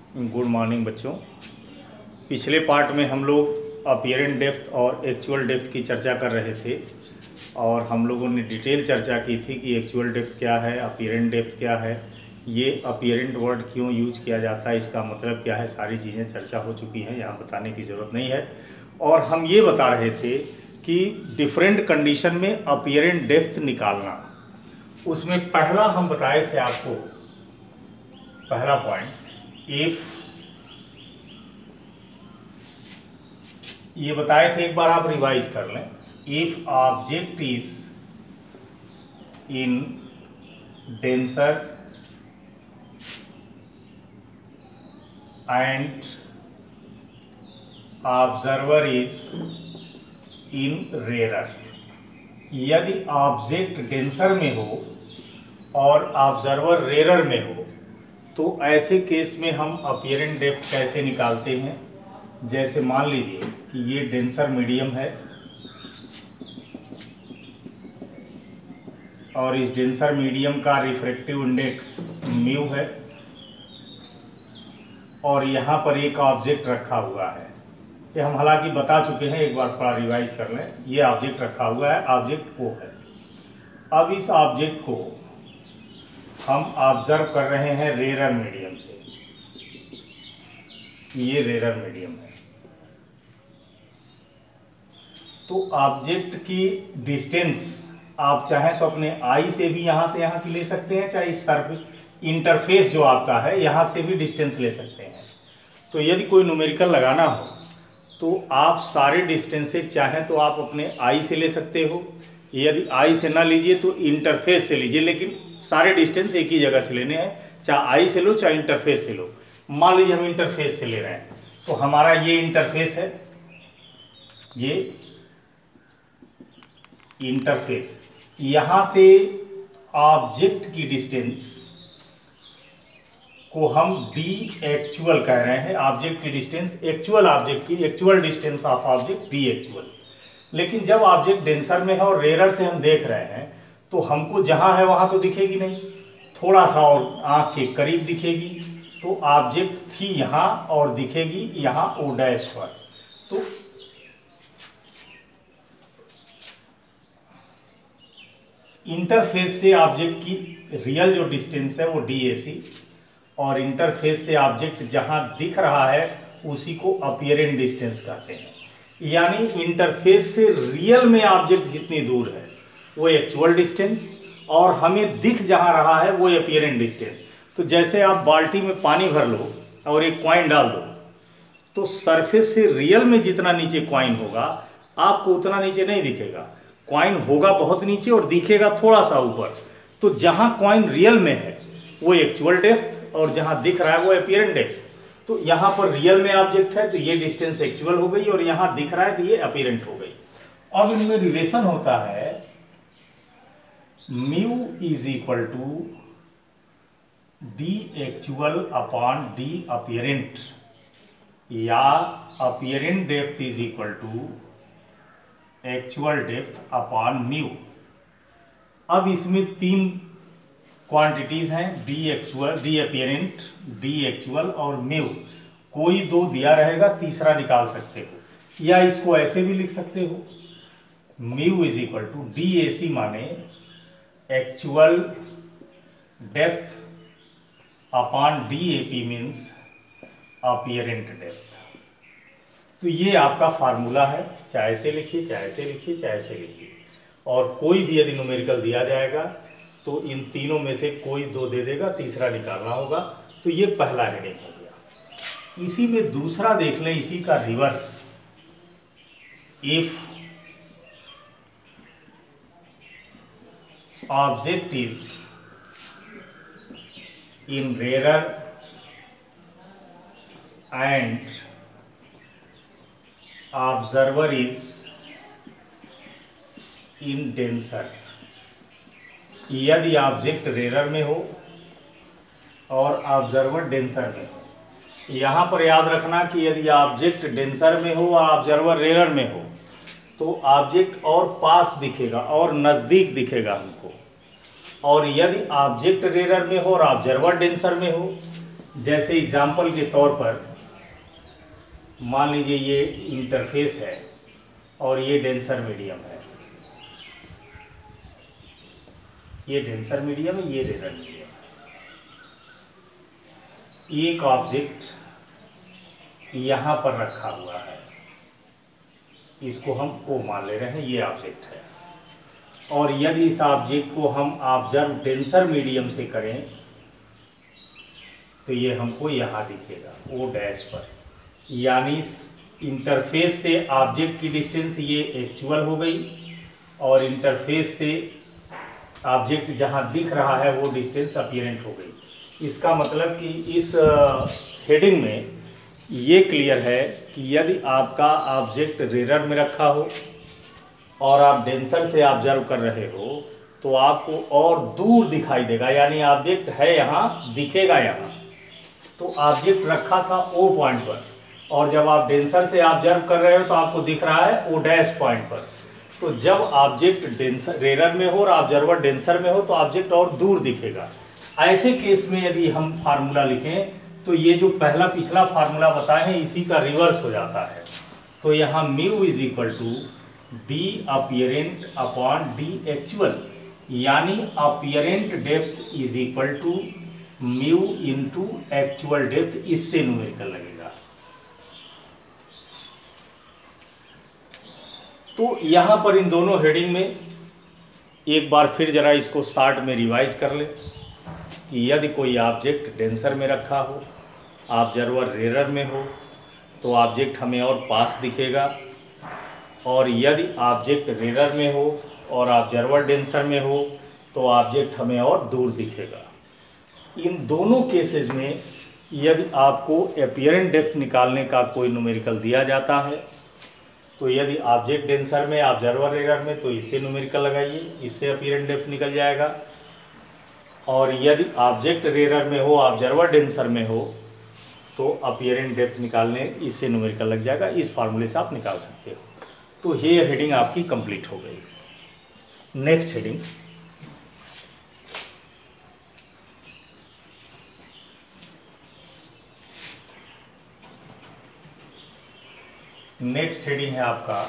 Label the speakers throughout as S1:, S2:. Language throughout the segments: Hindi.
S1: गुड मॉर्निंग बच्चों। पिछले पार्ट में हम लोग अपीयरेंट डेप्थ और एक्चुअल डेप्थ की चर्चा कर रहे थे और हम लोगों ने डिटेल चर्चा की थी कि एक्चुअल डेप्थ क्या है, अपीयरेंट डेप्थ क्या है, ये अपीयरेंट वर्ड क्यों यूज किया जाता है, इसका मतलब क्या है, सारी चीज़ें चर्चा हो चुकी हैं, यहाँ बताने की ज़रूरत नहीं है। और हम ये बता रहे थे कि डिफरेंट कंडीशन में अपीयरेंट डेप्थ निकालना, उसमें पहला हम बताए थे आपको, पहला पॉइंट, इफ, ये बताए थे, एक बार आप रिवाइज कर लें। If object is in denser and observer is in rare, यदि ऑब्जेक्ट डेंसर में हो और ऑब्जर्वर रेयर में हो तो ऐसे केस में हम अपीयरेंट डेप्थ कैसे निकालते हैं। जैसे मान लीजिए कि ये डेंसर मीडियम है और इस डेंसर मीडियम का रिफ्रैक्टिव इंडेक्स म्यू है और यहाँ पर एक ऑब्जेक्ट रखा हुआ है। ये हम हालांकि बता चुके हैं, एक बार थोड़ा रिवाइज कर लें। ये ऑब्जेक्ट रखा हुआ है, ऑब्जेक्ट ओ है। अब इस ऑब्जेक्ट को हम ऑब्जर्व कर रहे हैं रेयर मीडियम से, ये रेयर मीडियम है। तो ऑब्जेक्ट की डिस्टेंस आप चाहें तो अपने आई से भी यहाँ से यहाँ की ले सकते हैं, चाहे इस सर्फ इंटरफेस जो आपका है यहाँ से भी डिस्टेंस ले सकते हैं। तो यदि कोई न्यूमेरिकल लगाना हो तो आप सारे डिस्टेंसेज चाहें तो आप अपने आई से ले सकते हो, यदि आई से ना लीजिए तो इंटरफेस से लीजिए, लेकिन सारे डिस्टेंस एक ही जगह से लेने हैं, चाहे आई से लो चाहे इंटरफेस से लो। मान लीजिए हम इंटरफेस से ले रहे हैं तो हमारा ये इंटरफेस है, ये इंटरफेस, यहां से ऑब्जेक्ट की डिस्टेंस को हम डी एक्चुअल कह रहे हैं। ऑब्जेक्ट की डिस्टेंस, एक्चुअल ऑब्जेक्ट की actual distance of object D actual. लेकिन जब ऑब्जेक्ट डेंसर में है और रेयर से हम देख रहे हैं तो हमको जहां है वहां तो दिखेगी नहीं, थोड़ा सा और आंख के करीब दिखेगी। तो ऑब्जेक्ट थी यहां और दिखेगी यहां ओ डैश पर। तो इंटरफेस से ऑब्जेक्ट की रियल जो डिस्टेंस है वो डी ए सी, और इंटरफेस से ऑब्जेक्ट जहां दिख रहा है उसी को अपीयरेंट डिस्टेंस कहते हैं। यानी इंटरफेस से रियल में ऑब्जेक्ट जितनी दूर है वो एक्चुअल डिस्टेंस, और हमें दिख जहां रहा है वो अपीयरेंट डिस्टेंस। तो जैसे आप बाल्टी में पानी भर लो और एक कॉइन डाल दो तो सरफेस से रियल में जितना नीचे कॉइन होगा आपको उतना नीचे नहीं दिखेगा, कॉइन होगा बहुत नीचे और दिखेगा थोड़ा सा ऊपर। तो जहां कॉइन रियल में है वो एक्चुअल डेप्थ और जहां दिख रहा है वो अपीयरेंट डेप्थ। तो यहां पर रियल में ऑब्जेक्ट है तो ये डिस्टेंस एक्चुअल हो गई और यहां दिख रहा है तो ये अपीयरेंट हो गई। अब इनमें रिलेशन होता है mu is equal to D actual upon D apparent, या apparent depth is equal to actual depth upon mu. अब इसमें तीन क्वांटिटीज हैं, D actual, D apparent, D actual और म्यू। कोई दो दिया रहेगा, तीसरा निकाल सकते हो, या इसको ऐसे भी लिख सकते हो, mu is equal to D A C माने actual depth upon D A P means apparent depth. तो ये आपका फार्मूला है, चाहे से लिखिए चाहे से लिखिए चाहे से लिखिए। और कोई भी यदि न्यूमेरिकल दिया जाएगा तो इन तीनों में से कोई दो दे देगा, तीसरा निकालना होगा। तो ये पहला हेडिंग हो गया। इसी में दूसरा देख लें, इसी का reverse, if object is in rare and observer is in denser. यदि ऑब्जेक्ट रेयर में हो और ऑब्जर्वर डेंसर में हो, यहाँ पर याद रखना कि यदि ऑब्जेक्ट डेंसर में हो और ऑब्जर्वर रेयर में हो तो ऑब्जेक्ट और पास दिखेगा और नज़दीक दिखेगा हमको, और यदि ऑब्जेक्ट रेयर में हो और ऑब्जर्वर डेंसर में हो जैसे एग्जाम्पल के तौर पर मान लीजिए ये इंटरफेस है और ये डेंसर मीडियम है, ये डेंसर मीडियम है, ये रेरर मीडियम है। एक ऑब्जेक्ट यहाँ पर रखा हुआ है, इसको हम O मान ले रहे हैं, ये ऑब्जेक्ट है। और यदि इस ऑब्जेक्ट को हम ऑब्जर्व डेंसर मीडियम से करें तो ये हमको यहाँ दिखेगा O डैश पर, यानी इंटरफेस से ऑब्जेक्ट की डिस्टेंस ये एक्चुअल हो गई और इंटरफेस से ऑब्जेक्ट जहाँ दिख रहा है वो डिस्टेंस अपीयरेंट हो गई। इसका मतलब कि इस हेडिंग में ये क्लियर है कि यदि आपका ऑब्जेक्ट रेरर में रखा हो और आप डेंसर से ऑब्जर्व कर रहे हो तो आपको और दूर दिखाई देगा, यानी ऑब्जेक्ट है यहाँ, दिखेगा यहाँ। तो ऑब्जेक्ट रखा था O पॉइंट पर और जब आप डेंसर से ऑब्जर्व कर रहे हो तो आपको दिख रहा है O डैश पॉइंट पर। तो जब ऑब्जेक्ट डेंसर रेरर में हो और ऑब्जर्वर डेंसर में हो तो ऑब्जेक्ट और दूर दिखेगा। ऐसे केस में यदि हम फार्मूला लिखें तो ये जो पहला पिछला फार्मूला बताए हैं इसी का रिवर्स हो जाता है। तो यहाँ mu is equal to D apparent upon D actual, यानी apparent depth is equal to mu into actual depth, इससे न्यूमेरिकल लगेगा। तो यहाँ पर इन दोनों हेडिंग में एक बार फिर जरा इसको शार्ट में रिवाइज कर ले कि यदि कोई ऑब्जेक्ट डेंसर में रखा हो, ऑब्जर्वर रेरर में हो तो ऑब्जेक्ट हमें और पास दिखेगा, और यदि ऑब्जेक्ट रेरर में हो और ऑब्जर्वर डेंसर में हो तो ऑब्जेक्ट हमें और दूर दिखेगा। इन दोनों केसेस में यदि आपको अपीयरेंट डेप्थ निकालने का कोई न्यूमेरिकल दिया जाता है तो यदि ऑब्जेक्ट डेंसर में ऑब्जर्वर रेरर में तो इससे न्यूमेरिकल लगाइए, इससे अपीयरेंट डेप्थ निकल जाएगा। और यदि ऑब्जेक्ट रेरर में हो ऑब्जर्वर डेंसर में हो तो अपीयरेंट डेप्थ निकालने इससे न्यूमेरिकल लग जाएगा। इस फार्मूले से आप निकाल सकते हो। तो ये हेडिंग आपकी कंप्लीट हो गई। नेक्स्ट हेडिंग, नेक्स्ट हेडिंग है आपका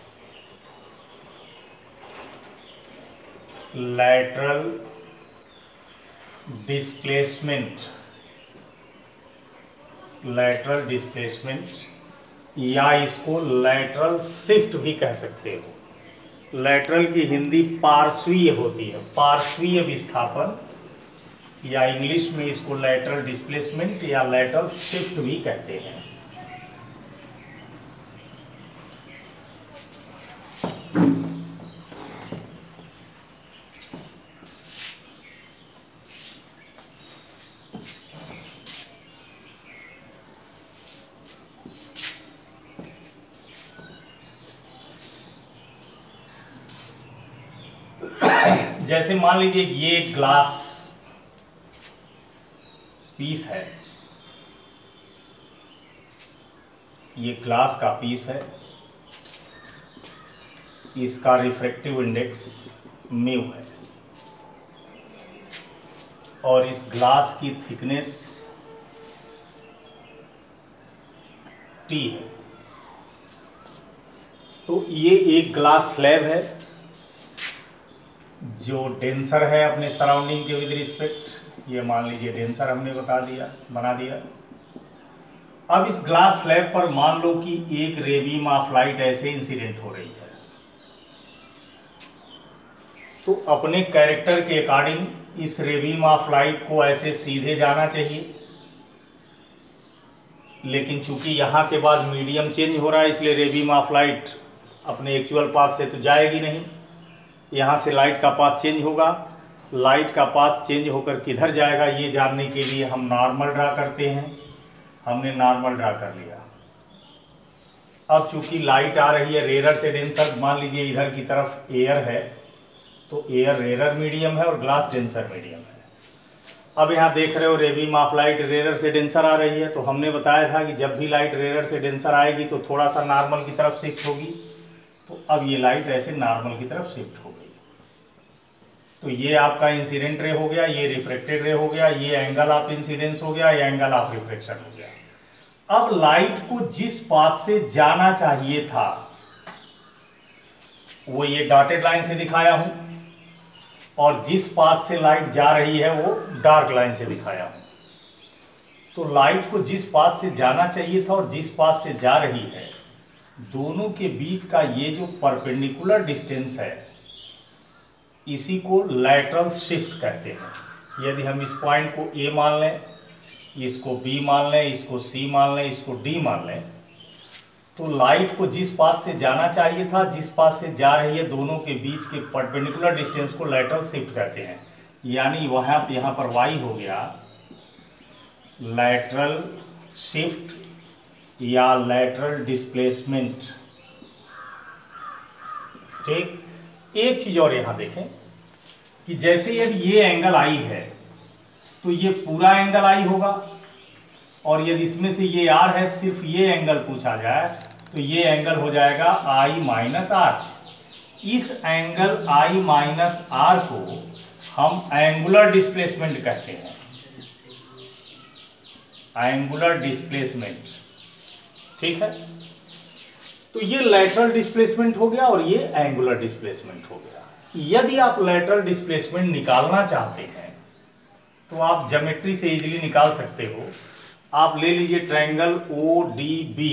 S1: लैटरल डिस्प्लेसमेंट। लैटरल डिस्प्लेसमेंट या इसको लैटरल शिफ्ट भी कह सकते हो। लैटरल की हिंदी पार्श्वीय होती है, पार्श्वीय विस्थापन, या इंग्लिश में इसको लैटरल डिस्प्लेसमेंट या लैटरल शिफ्ट भी कहते हैं। जैसे मान लीजिए ये ग्लास पीस है, ये ग्लास का पीस है, इसका रिफ्रैक्टिव इंडेक्स म्यू है और इस ग्लास की थिकनेस टी है। तो ये एक ग्लास स्लैब है जो डेंसर है अपने सराउंडिंग के विद रिस्पेक्ट, ये मान लीजिए डेंसर हमने बना दिया। अब इस ग्लास स्लैब पर मान लो कि एक रे बीम ऑफ लाइट ऐसे इंसिडेंट हो रही है, तो अपने कैरेक्टर के अकॉर्डिंग इस रे बीम ऑफ लाइट को ऐसे सीधे जाना चाहिए, लेकिन चूंकि यहाँ के बाद मीडियम चेंज हो रहा है इसलिए रे बीम ऑफ लाइट अपने एक्चुअल पाथ से तो जाएगी नहीं, यहाँ से लाइट का पाथ चेंज होगा। लाइट का पाथ चेंज होकर किधर जाएगा ये जानने के लिए हम नॉर्मल ड्रा करते हैं। हमने नॉर्मल ड्रा कर लिया। अब चूंकि लाइट आ रही है रेरर से डेंसर, मान लीजिए इधर की तरफ एयर है तो एयर रेरर मीडियम है और ग्लास डेंसर मीडियम है। अब यहाँ देख रहे हो ray beam of light rarer से डेंसर आ रही है, तो हमने बताया था कि जब भी लाइट रेरर से डेंसर आएगी तो थोड़ा सा नॉर्मल की तरफ शिफ्ट होगी। तो अब ये लाइट ऐसे नॉर्मल की तरफ शिफ्ट हो गई। तो ये आपका इंसिडेंट रे हो गया, ये रिफ्लेक्टेड रे हो गया, ये एंगल ऑफ इंसिडेंस हो गया, ये एंगल ऑफ रिफ्लेक्शन हो गया। अब लाइट को जिस पाथ से जाना चाहिए था वो ये डॉटेड लाइन से दिखाया हूं, और जिस पाथ से लाइट जा रही है वो डार्क लाइन से दिखाया हूं। तो लाइट को जिस पाथ से जाना चाहिए था और जिस पाथ से जा रही है, दोनों के बीच का ये जो परपेंडिकुलर डिस्टेंस है इसी को लैटरल शिफ्ट कहते हैं। यदि हम इस पॉइंट को ए मान लें, इसको बी मान लें, इसको सी मान लें, इसको डी मान लें, तो लाइट को जिस पाथ से जाना चाहिए था, जिस पाथ से जा रही है, दोनों के बीच के परपेंडिकुलर डिस्टेंस को लैटरल शिफ्ट कहते हैं। यानी यहाँ पर y हो गया लैटरल शिफ्ट या लैटरल डिस्प्लेसमेंट। ठीक, एक चीज और यहां देखें कि जैसे यदि ये एंगल आई है तो ये पूरा एंगल आई होगा, और यदि इसमें से ये आर है, सिर्फ ये एंगल पूछा जाए तो ये एंगल हो जाएगा आई माइनस आर। इस एंगल आई माइनस आर को हम एंगुलर डिस्प्लेसमेंट कहते हैं, एंगुलर डिस्प्लेसमेंट। ठीक है, तो ये लैटरल डिस्प्लेसमेंट हो गया और ये एंगुलर डिस्प्लेसमेंट हो गया। यदि आप लैटरल डिस्प्लेसमेंट निकालना चाहते हैं तो आप ज्योमेट्री से इजीली निकाल सकते हो। आप ले लीजिए triangle ODB,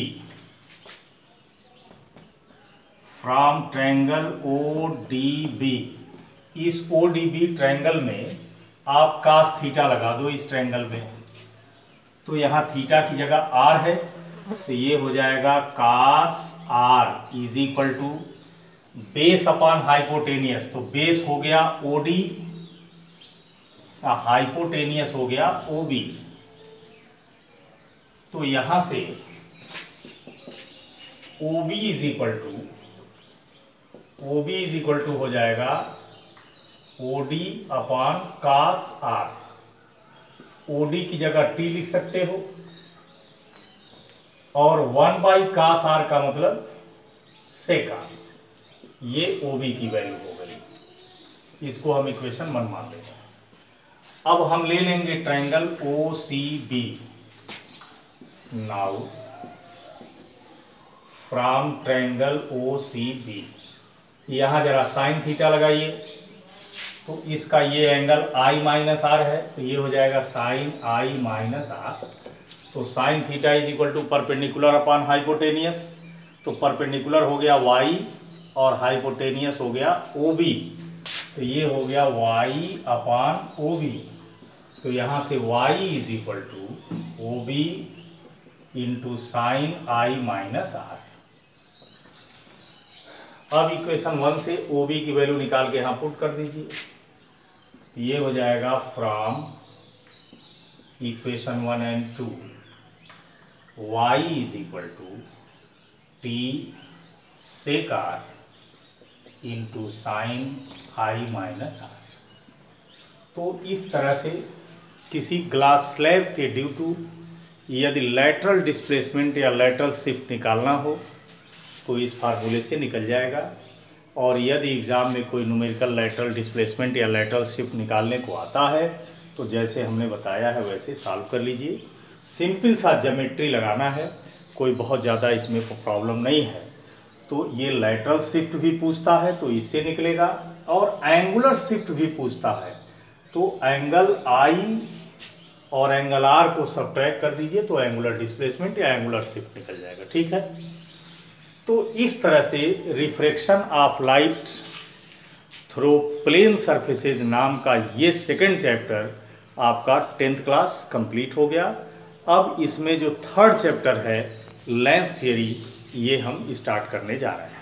S1: from triangle ODB। इस ODB ट्रायंगल में आप cos थीटा लगा दो इस ट्रायंगल में, तो यहां थीटा की जगह r है, तो ये हो जाएगा cos r is equal to base upon hypotenuse. तो बेस हो गया OD, हाइपोटेनियस हो गया OB। तो यहां से OB इज इक्वल टू हो जाएगा OD अपॉन cos r। OD की जगह t लिख सकते हो, और 1/cos r का मतलब सेक r। ये OB की वैल्यू हो गई, इसको हम इक्वेशन 1 मान लेते हैं। अब हम ले लेंगे triangle OCB। Now from triangle OCB, यहां जरा साइन थीटा लगाइए, तो इसका ये एंगल I माइनस आर है, तो ये हो जाएगा साइन I माइनस आर। तो sine theta is equal to perpendicular upon hypotenuse, तो परपेंडिकुलर हो गया y और हाइपोटेनियस हो गया OB, तो ये हो गया y अपॉन OB। तो यहां से y is equal to OB into sine I minus R. अब इक्वेशन 1 से OB की वैल्यू निकाल के यहां पुट कर दीजिए, ये हो जाएगा from equation 1 and 2 y is equal to t sec r into sine I minus R. तो इस तरह से किसी ग्लास स्लैब के ड्यू टू यदि लैटरल डिस्प्लेसमेंट या लैटरल शिफ्ट निकालना हो तो इस फार्मूले से निकल जाएगा। और यदि एग्ज़ाम में कोई न्यूमेरिकल लैटरल डिस्प्लेसमेंट या लैटरल शिफ्ट निकालने को आता है तो जैसे हमने बताया है वैसे सॉल्व कर लीजिए। सिंपल सा ज्योमेट्री लगाना है, कोई बहुत ज़्यादा इसमें प्रॉब्लम नहीं है। तो ये लैटरल शिफ्ट भी पूछता है तो इससे निकलेगा, और एंगुलर शिफ्ट भी पूछता है तो एंगल I और एंगल R को सब्ट्रैक्ट कर दीजिए तो एंगुलर डिस्प्लेसमेंट या एंगुलर शिफ्ट निकल जाएगा। ठीक है, तो इस तरह से refraction of light through plane surfaces नाम का ये सेकंड चैप्टर आपका 10th क्लास कंप्लीट हो गया। अब इसमें जो थर्ड चैप्टर है लेंस थियरी, ये हम स्टार्ट करने जा रहे हैं।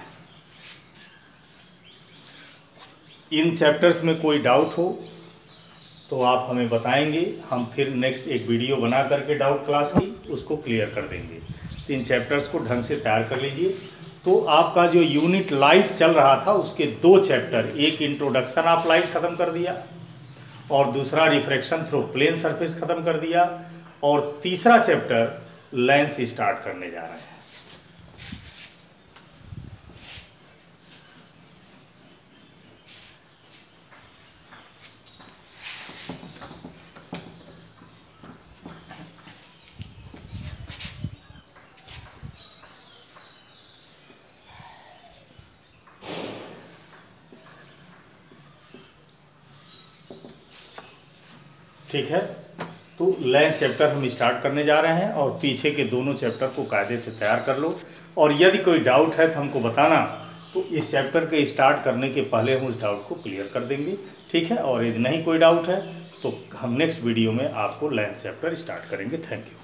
S1: इन चैप्टर्स में कोई डाउट हो तो आप हमें बताएंगे, हम फिर नेक्स्ट एक वीडियो बना करके डाउट क्लास की उसको क्लियर कर देंगे। तो इन चैप्टर्स को ढंग से तैयार कर लीजिए। तो आपका जो यूनिट लाइट चल रहा था उसके 2 चैप्टर, एक इंट्रोडक्शन ऑफ लाइट ख़त्म कर दिया और दूसरा रिफ्रैक्शन थ्रू प्लेन सरफेस ख़त्म कर दिया, और तीसरा चैप्टर लेंस स्टार्ट करने जा रहे हैं। ठीक है, तो लेंथ चैप्टर हम स्टार्ट करने जा रहे हैं और पीछे के दोनों चैप्टर को कायदे से तैयार कर लो। और यदि कोई डाउट है तो हमको बताना, तो इस चैप्टर के स्टार्ट करने के पहले हम उस डाउट को क्लियर कर देंगे। ठीक है, और यदि नहीं कोई डाउट है तो हम नेक्स्ट वीडियो में आपको लेंथ चैप्टर स्टार्ट करेंगे। Thank you.